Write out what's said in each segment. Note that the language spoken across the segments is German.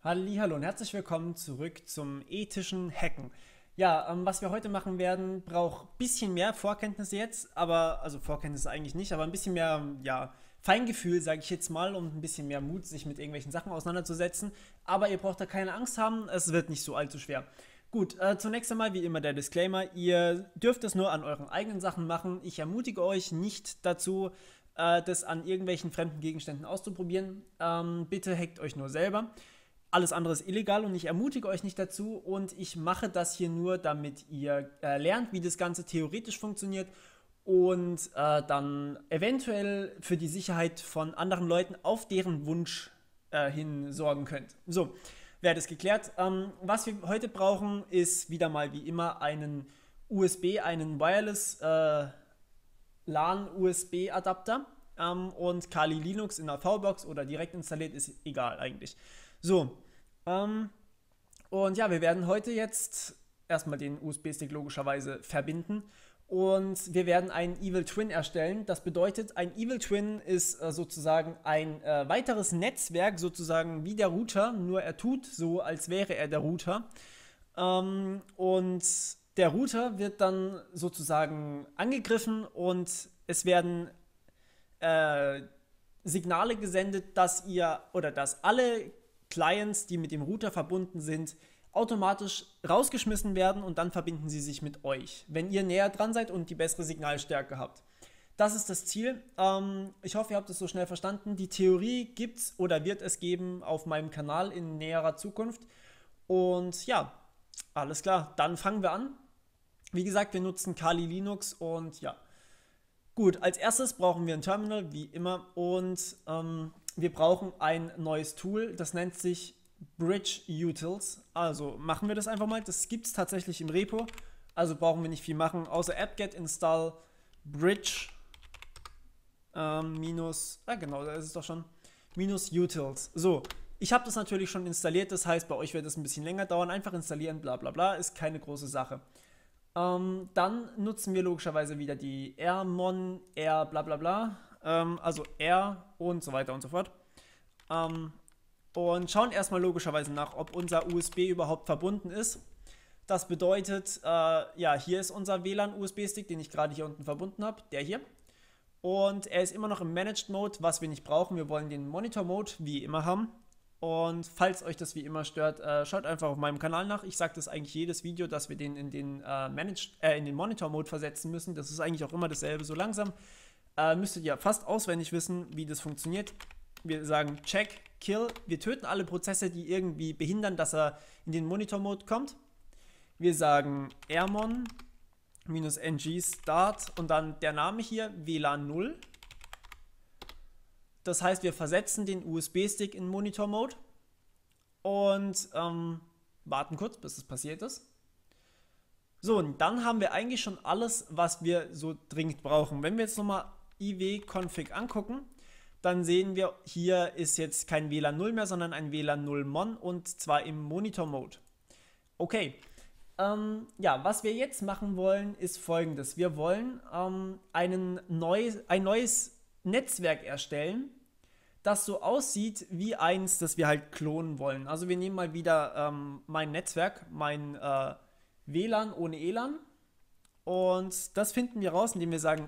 Hallihallo und herzlich willkommen zurück zum ethischen Hacken. Ja, was wir heute machen werden, braucht ein bisschen mehr Vorkenntnisse jetzt, also Vorkenntnisse eigentlich nicht, aber ein bisschen mehr, ja, Feingefühl, sage ich jetzt mal, und ein bisschen mehr Mut, sich mit irgendwelchen Sachen auseinanderzusetzen. Aber ihr braucht da keine Angst haben, es wird nicht so allzu schwer. Gut, zunächst einmal wie immer der Disclaimer, ihr dürft es nur an euren eigenen Sachen machen. Ich ermutige euch nicht dazu, das an irgendwelchen fremden Gegenständen auszuprobieren. Bitte hackt euch nur selber. Alles andere ist illegal und ich ermutige euch nicht dazu und ich mache das hier nur, damit ihr lernt, wie das Ganze theoretisch funktioniert und dann eventuell für die Sicherheit von anderen Leuten auf deren Wunsch hin sorgen könnt. So, wäre das geklärt. Was wir heute brauchen, ist wieder mal wie immer einen einen Wireless LAN-USB-Adapter und Kali Linux in der V-Box oder direkt installiert, ist egal eigentlich. So, ähm, und ja, wir werden heute jetzt erstmal den USB-Stick logischerweise verbinden und wir werden einen Evil Twin erstellen. Das bedeutet, ein Evil Twin ist sozusagen ein weiteres Netzwerk, sozusagen wie der Router, nur er tut so, als wäre er der Router. Und der Router wird dann sozusagen angegriffen und es werden äh, Signale gesendet, dass ihr oder dass alle Clients, die mit dem Router verbunden sind, automatisch rausgeschmissen werden und dann verbinden sie sich mit euch, wenn ihr näher dran seid und die bessere Signalstärke habt. Das ist das Ziel. Ich hoffe, ihr habt es so schnell verstanden. Die Theorie gibt es oder wird es geben auf meinem Kanal in näherer Zukunft. Und ja, alles klar, dann fangen wir an. Wie gesagt, wir nutzen Kali Linux und ja. Gut, als erstes brauchen wir ein Terminal, wie immer, und wir brauchen ein neues Tool, das nennt sich Bridge Utils. Also machen wir das einfach mal, das gibt es tatsächlich im Repo, also brauchen wir nicht viel machen, außer apt-get install bridge genau, da ist es doch schon, minus utils. So, ich habe das natürlich schon installiert, das heißt, bei euch wird es ein bisschen länger dauern, einfach installieren, bla bla bla, ist keine große Sache. Dann nutzen wir logischerweise wieder die rmon, r bla bla bla, also r und so weiter und so fort. Und schauen erstmal logischerweise nach, ob unser USB überhaupt verbunden ist. Das bedeutet, ja, hier ist unser WLAN-USB-Stick, den ich gerade hier unten verbunden habe, der hier. Und er ist immer noch im Managed Mode, was wir nicht brauchen. Wir wollen den Monitor Mode wie immer haben. Und falls euch das wie immer stört, schaut einfach auf meinem Kanal nach. Ich sage das eigentlich jedes Video, dass wir den in den, in den Monitor-Mode versetzen müssen. Das ist eigentlich auch immer dasselbe. So langsam müsstet ihr fast auswendig wissen, wie das funktioniert. Wir sagen Check, Kill. Wir töten alle Prozesse, die irgendwie behindern, dass er in den Monitor-Mode kommt. Wir sagen rmon -ng start und dann der Name hier WLAN 0. Das heißt, wir versetzen den USB-Stick in Monitor-Mode und warten kurz, bis es passiert ist. So, und dann haben wir eigentlich schon alles, was wir so dringend brauchen. Wenn wir jetzt nochmal iw-config angucken, dann sehen wir, hier ist jetzt kein WLAN 0 mehr, sondern ein WLAN 0 Mon und zwar im Monitor-Mode. Okay, ja, was wir jetzt machen wollen, ist folgendes. Wir wollen ein neues Netzwerk erstellen, das so aussieht wie eins, das wir halt klonen wollen. Also wir nehmen mal wieder mein Netzwerk, mein WLAN ohne ELAN und das finden wir raus, indem wir sagen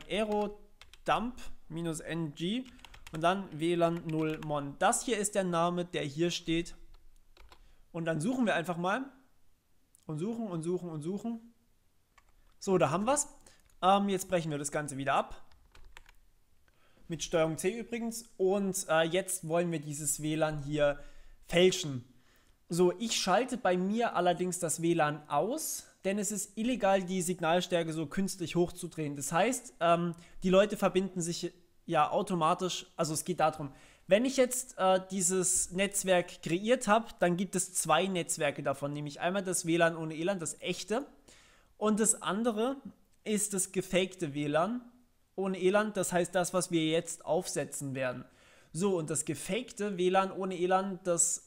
aerodump-ng und dann WLAN 0 Mon. Das hier ist der Name, der hier steht und dann suchen wir einfach mal und suchen und suchen und suchen. So, da haben wir es. Jetzt brechen wir das Ganze wieder ab. Mit Steuerung C übrigens. Und jetzt wollen wir dieses WLAN hier fälschen. So, ich schalte bei mir allerdings das WLAN aus, denn es ist illegal, die Signalstärke so künstlich hochzudrehen. Das heißt, die Leute verbinden sich ja automatisch, also es geht darum, wenn ich jetzt dieses Netzwerk kreiert habe, dann gibt es zwei Netzwerke davon, nämlich einmal das WLAN ohne ELAN, das echte, und das andere ist das gefakte WLAN ohne ELAN, das heißt das, was wir jetzt aufsetzen werden. So, und das gefakte WLAN ohne ELAN, das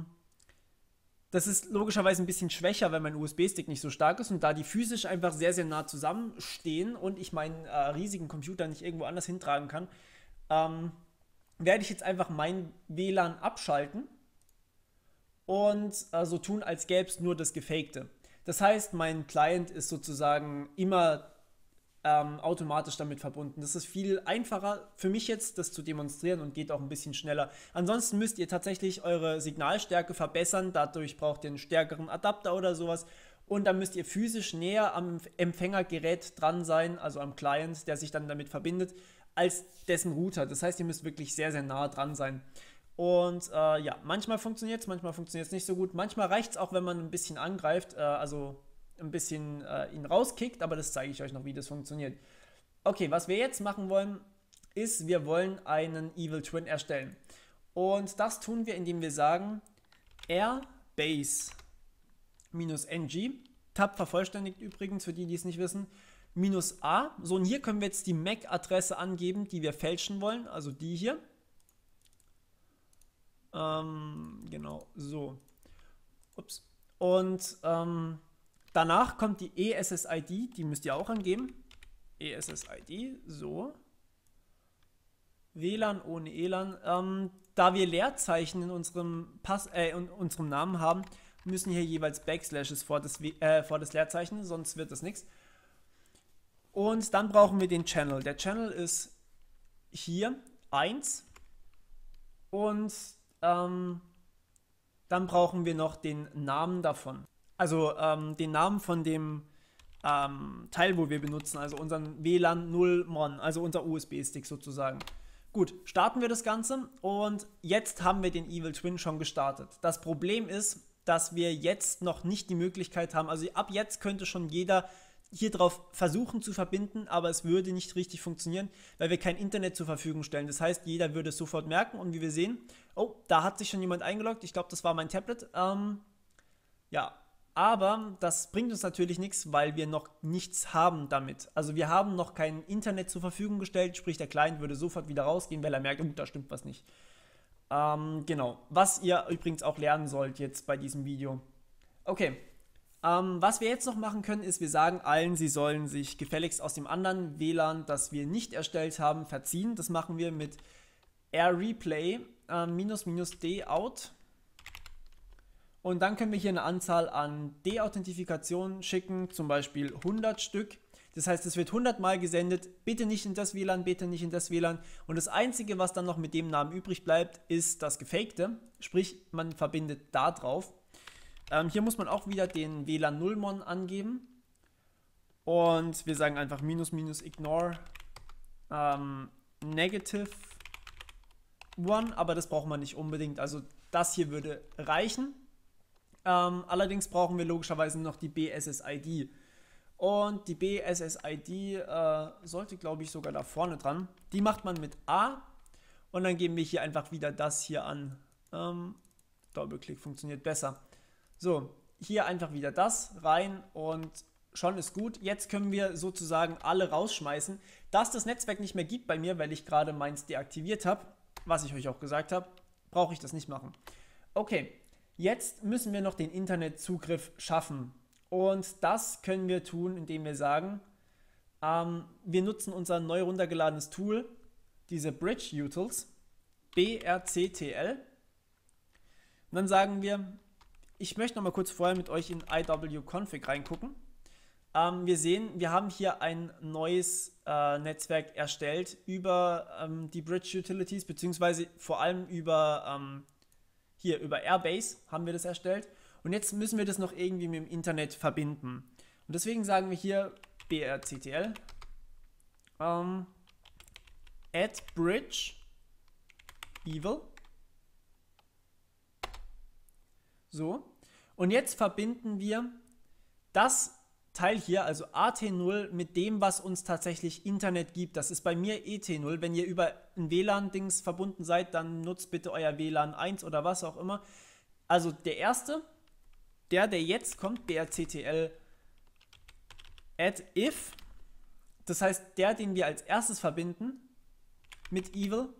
ist logischerweise ein bisschen schwächer, wenn mein USB-Stick nicht so stark ist und da die physisch einfach sehr, sehr nah zusammenstehen und ich meinen riesigen Computer nicht irgendwo anders hintragen kann, werde ich jetzt einfach mein WLAN abschalten und so tun, als gäbe es nur das Gefakte. Das heißt, mein Client ist sozusagen immer automatisch damit verbunden. Das ist viel einfacher für mich jetzt, das zu demonstrieren und geht auch ein bisschen schneller. Ansonsten müsst ihr tatsächlich eure Signalstärke verbessern. Dadurch braucht ihr einen stärkeren Adapter oder sowas. Und dann müsst ihr physisch näher am Empfängergerät dran sein, also am Client, der sich dann damit verbindet, als dessen Router. Das heißt, ihr müsst wirklich sehr, sehr nah dran sein. Und ja, manchmal funktioniert es nicht so gut. Manchmal reicht es auch, wenn man ein bisschen angreift, also ein bisschen ihn rauskickt, aber das zeige ich euch noch, wie das funktioniert. Okay, was wir jetzt machen wollen, ist, wir wollen einen Evil Twin erstellen. Und das tun wir, indem wir sagen airbase-ng, Tab vervollständigt übrigens, für die, die es nicht wissen, -a. So, und hier können wir jetzt die MAC-Adresse angeben, die wir fälschen wollen, also die hier. Genau, so. Ups. Und danach kommt die ESSID, die müsst ihr auch angeben. ESSID, so. WLAN ohne ELAN. Da wir Leerzeichen in unserem Namen haben, müssen hier jeweils Backslashes vor das Leerzeichen, sonst wird das nichts. Und dann brauchen wir den Channel. Der Channel ist hier 1. Und dann brauchen wir noch den Namen davon. Also den Namen von dem Teil, wo wir benutzen, also unseren WLAN 0 Mon, also unser USB-Stick sozusagen. Gut, starten wir das Ganze und jetzt haben wir den Evil Twin schon gestartet. Das Problem ist, dass wir jetzt noch nicht die Möglichkeit haben, also ab jetzt könnte schon jeder hier drauf versuchen zu verbinden, aber es würde nicht richtig funktionieren, weil wir kein Internet zur Verfügung stellen. Das heißt, jeder würde es sofort merken und wie wir sehen, oh, da hat sich schon jemand eingeloggt, ich glaube, das war mein Tablet. Ja, aber das bringt uns natürlich nichts, weil wir noch nichts haben damit. Also wir haben noch kein Internet zur Verfügung gestellt, sprich der Client würde sofort wieder rausgehen, weil er merkt, oh, da stimmt was nicht. Genau, was ihr übrigens auch lernen sollt jetzt bei diesem Video. Okay, was wir jetzt noch machen können, ist, wir sagen allen, sie sollen sich gefälligst aus dem anderen WLAN, das wir nicht erstellt haben, verziehen. Das machen wir mit airreplay -d out. Und dann können wir hier eine Anzahl an Deauthentifikationen schicken, zum Beispiel 100 Stück. Das heißt, es wird 100 Mal gesendet, bitte nicht in das WLAN, bitte nicht in das WLAN. Und das Einzige, was dann noch mit dem Namen übrig bleibt, ist das Gefakte. Sprich, man verbindet da drauf. Hier muss man auch wieder den WLAN 0 Mon angeben. Und wir sagen einfach --ignore negative one, aber das braucht man nicht unbedingt. Also das hier würde reichen. Allerdings brauchen wir logischerweise noch die BSSID. Und die BSSID sollte, glaube ich, sogar da vorne dran. Die macht man mit A. Und dann geben wir hier einfach wieder das hier an. Doppelklick funktioniert besser. So, hier einfach wieder das rein und schon ist gut. Jetzt können wir sozusagen alle rausschmeißen. Dass das Netzwerk nicht mehr gibt bei mir, weil ich gerade meins deaktiviert habe, was ich euch auch gesagt habe, brauche ich das nicht machen. Okay, jetzt müssen wir noch den Internetzugriff schaffen. Und das können wir tun, indem wir sagen, wir nutzen unser neu runtergeladenes Tool, diese Bridge Utils, BRCTL. Und dann sagen wir, ich möchte noch mal kurz vorher mit euch in IW-Config reingucken. Wir sehen, wir haben hier ein neues Netzwerk erstellt über die Bridge Utilities, beziehungsweise vor allem über, über Airbase haben wir das erstellt. Und jetzt müssen wir das noch irgendwie mit dem Internet verbinden. Und deswegen sagen wir hier brctl add bridge evil. So, und jetzt verbinden wir das Teil hier, also AT0, mit dem, was uns tatsächlich Internet gibt. Das ist bei mir ET0. Wenn ihr über ein WLAN-Dings verbunden seid, dann nutzt bitte euer WLAN 1 oder was auch immer. Also der erste, der jetzt kommt, brctl add if, das heißt der, den wir als erstes verbinden mit evil,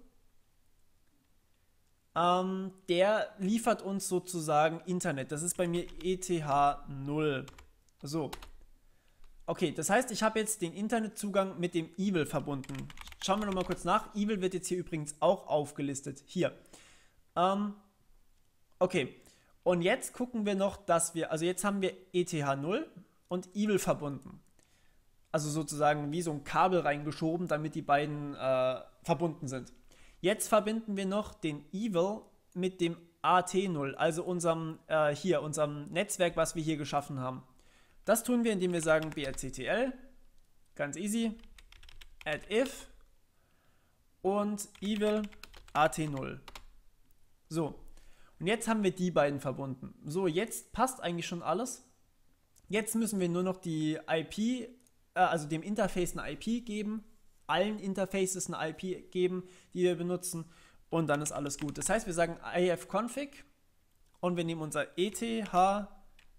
der liefert uns sozusagen Internet. Das ist bei mir ETH0. So. Okay, das heißt, ich habe jetzt den Internetzugang mit dem Evil verbunden. Schauen wir nochmal kurz nach. Evil wird jetzt hier übrigens auch aufgelistet. Hier. Okay. Und jetzt gucken wir noch, dass wir, also jetzt haben wir ETH0 und Evil verbunden. Also sozusagen wie so ein Kabel reingeschoben, damit die beiden verbunden sind. Jetzt verbinden wir noch den Evil mit dem AT0, also unserem Netzwerk, was wir hier geschaffen haben. Das tun wir, indem wir sagen brctl, ganz easy, add if und Evil AT0. So, und jetzt haben wir die beiden verbunden. So, jetzt passt eigentlich schon alles. Jetzt müssen wir nur noch die IP, also dem Interface eine IP geben, allen Interfaces eine IP geben, die wir benutzen, und dann ist alles gut. Das heißt, wir sagen ifconfig und wir nehmen unser ETH0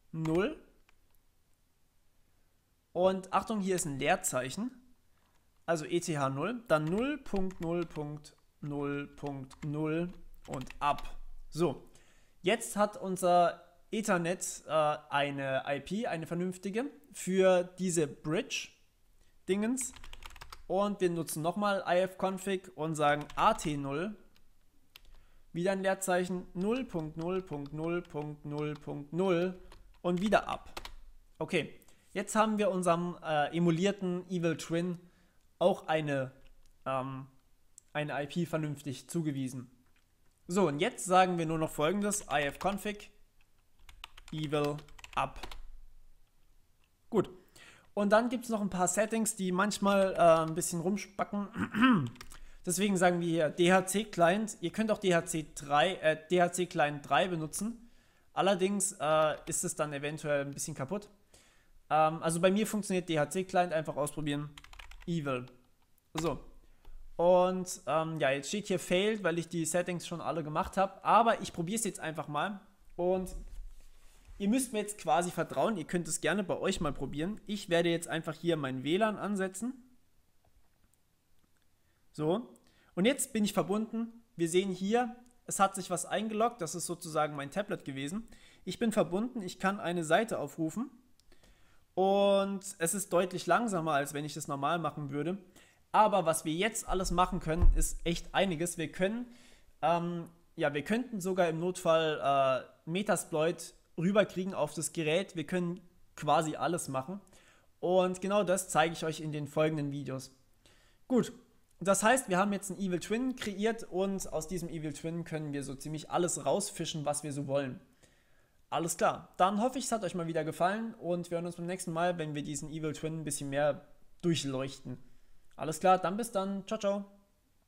und Achtung, hier ist ein Leerzeichen, also ETH0, dann 0.0.0.0 und ab. So, jetzt hat unser Ethernet eine IP, eine vernünftige, für diese Bridge-Dingens. Und wir nutzen nochmal ifconfig und sagen AT0, wieder ein Leerzeichen, 0.0.0.0.0 und wieder ab. Okay, jetzt haben wir unserem emulierten Evil Twin auch eine IP vernünftig zugewiesen. So, und jetzt sagen wir nur noch Folgendes, ifconfig evil up. Gut. Und dann gibt es noch ein paar Settings, die manchmal ein bisschen rumspacken. Deswegen sagen wir hier DHC Client. Ihr könnt auch DHC Client 3 benutzen. Allerdings ist es dann eventuell ein bisschen kaputt. Also bei mir funktioniert DHC Client, einfach ausprobieren. Evil. So. Und ja, jetzt steht hier failed, weil ich die Settings schon alle gemacht habe. Aber ich probiere es jetzt einfach mal. Und ihr müsst mir jetzt quasi vertrauen, ihr könnt es gerne bei euch mal probieren. Ich werde jetzt einfach hier mein WLAN ansetzen. So, und jetzt bin ich verbunden. Wir sehen hier, es hat sich was eingeloggt, das ist sozusagen mein Tablet gewesen. Ich bin verbunden, ich kann eine Seite aufrufen und es ist deutlich langsamer, als wenn ich das normal machen würde. Aber was wir jetzt alles machen können, ist echt einiges. Wir können, wir könnten sogar im Notfall Metasploit rüberkriegen auf das Gerät. Wir können quasi alles machen. Und genau das zeige ich euch in den folgenden Videos. Gut, das heißt, wir haben jetzt einen Evil Twin kreiert und aus diesem Evil Twin können wir so ziemlich alles rausfischen, was wir so wollen. Alles klar, dann hoffe ich, es hat euch mal wieder gefallen und wir hören uns beim nächsten Mal, wenn wir diesen Evil Twin ein bisschen mehr durchleuchten. Alles klar, dann bis dann. Ciao, ciao.